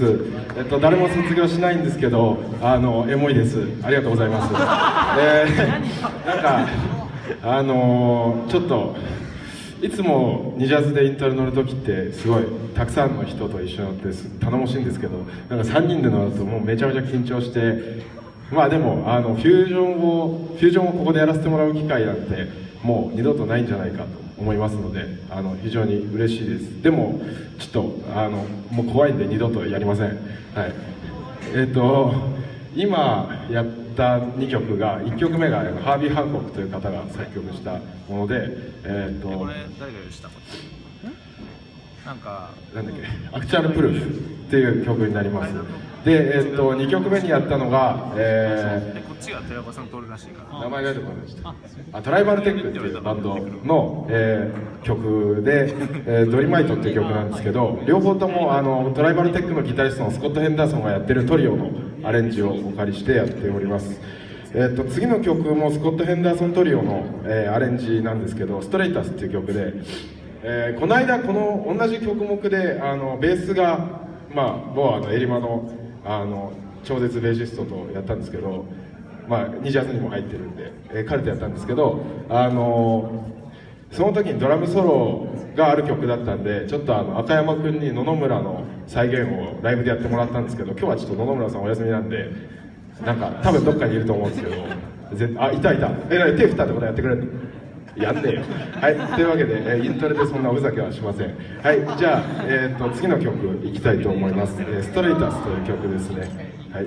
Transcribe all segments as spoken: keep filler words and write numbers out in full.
えっと、誰も卒業しないんですけど、あのエモいです。ありがとうございます。えー、なんかあのー、ちょっといつもニジャズでイントロ乗る時ってすごいたくさんの人と一緒に乗って頼もしいんですけど、なんかさんにんで乗るともうめちゃめちゃ緊張して、まあでもあのフュージョンをフュージョンをここでやらせてもらう機会なんてもう二度とないんじゃないかと思いますので、あの非常に嬉しいです。でもちょっとあのもう怖いんで二度とやりません。はい。えっと今やったにきょくがいっきょくめがハービー・ハンコックという方が作曲したもので、えっとこれ誰がしたの？なんかなんだっけ、アクチュアル・プルーフっていう曲になります。で、えー、とにきょくめにやったのが、えー、こっちが寺岡さんとおるらしいから名前が出てこないましたあトライバルテックっていうバンドの、えー、曲で、えー、ドリマイトっていう曲なんですけど、両方ともあのトライバルテックのギタリストのスコット・ヘンダーソンがやってるトリオのアレンジをお借りしてやっております。えー、と次の曲もスコット・ヘンダーソントリオの、えー、アレンジなんですけど、ストレイタスっていう曲で、えー、この間この同じ曲目であのベースが、まあ、某あのエリマのあの超絶ベーシストとやったんですけど、まあ、ニジャズにも入ってるんで、えー、彼とやったんですけど、あのー、その時にドラムソロがある曲だったんで、ちょっとあの赤山君に野々村の再現をライブでやってもらったんですけど、今日はちょっと野々村さんお休みなんで、なんか多分どっかにいると思うんですけど、ぜあいたいたえらい手振ったってことやってくれるやんねえよ。はい、というわけで、えー、イントロでそんなおふざけはしません。はい、じゃあ、えー、と次の曲いきたいと思います。えー、ストレイタスという曲ですね。はい。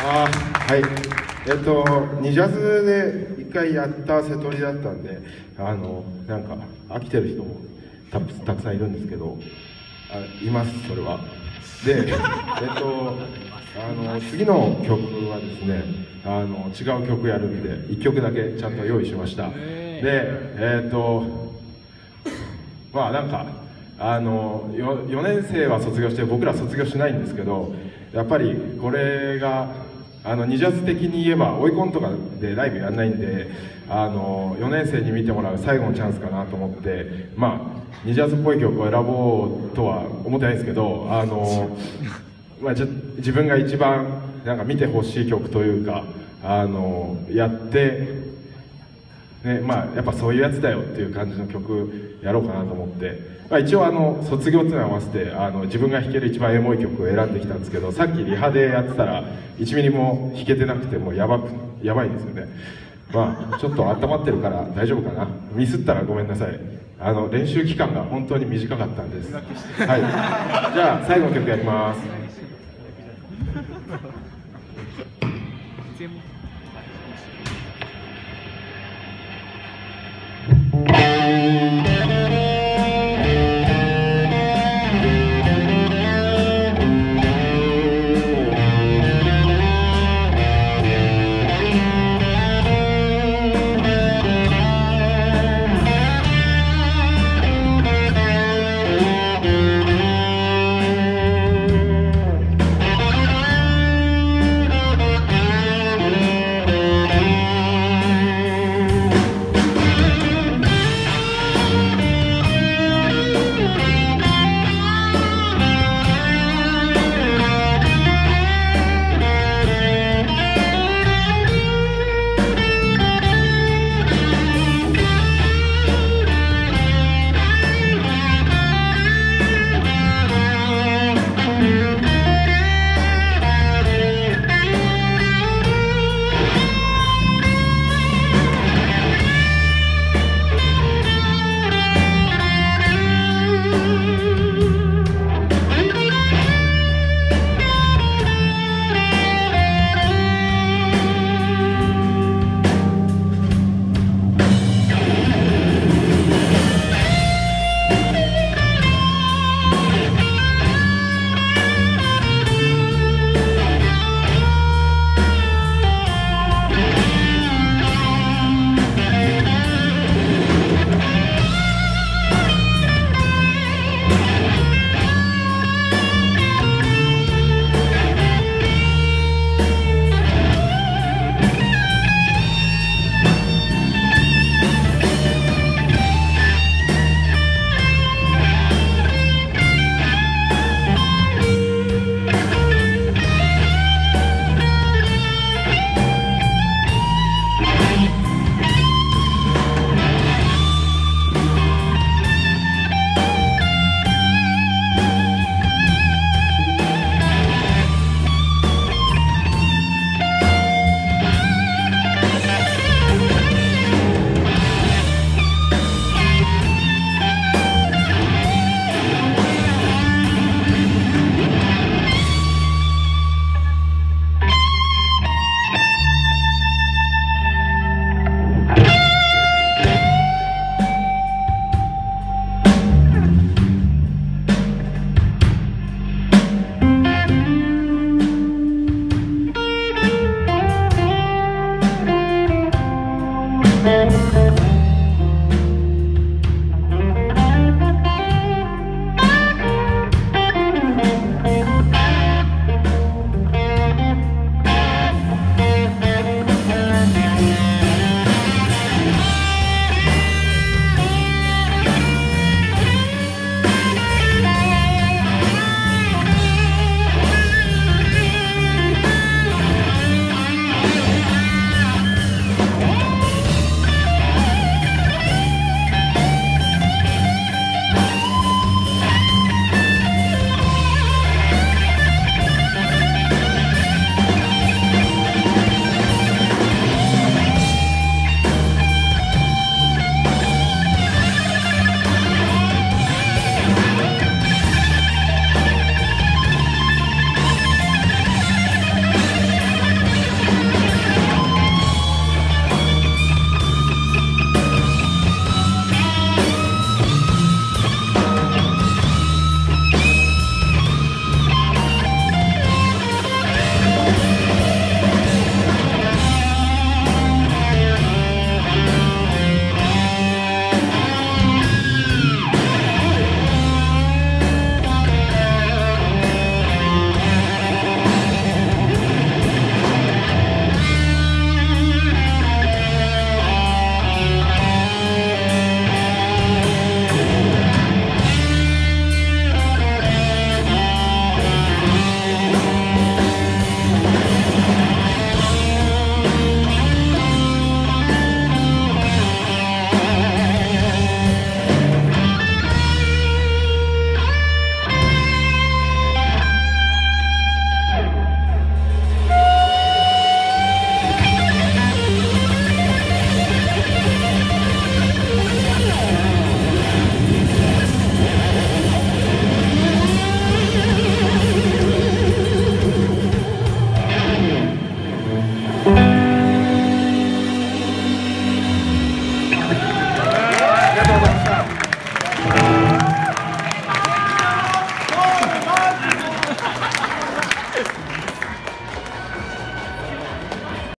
あーはいえっとニジャズで一回やった瀬戸りだったんであのなんか飽きてる人もたたくさんいるんですけどあいますそれはでえっとあの次の曲はですねあの違う曲やるんでいっきょくだけちゃんと用意しましたでえっとまあなんかあの よ, よねん生は卒業して僕ら卒業しないんですけどやっぱりこれがあのニジャズ的に言えば追い込んとかでライブやんないんであのよねん生に見てもらう最後のチャンスかなと思ってまあニジャズっぽい曲を選ぼうとは思ってないんですけどあの、まあ、じ自分が一番なんか見てほしい曲というかあのやってねまあ、やっぱそういうやつだよっていう感じの曲やろうかなと思って、まあ、一応あの卒業っていうのに合わせてあの自分が弾ける一番エモい曲を選んできたんですけどさっきリハでやってたらいちミリも弾けてなくてもうやばくやばいんですよねまあちょっと温まってるから大丈夫かなミスったらごめんなさいあの練習期間が本当に短かったんですはいじゃあ最後の曲やります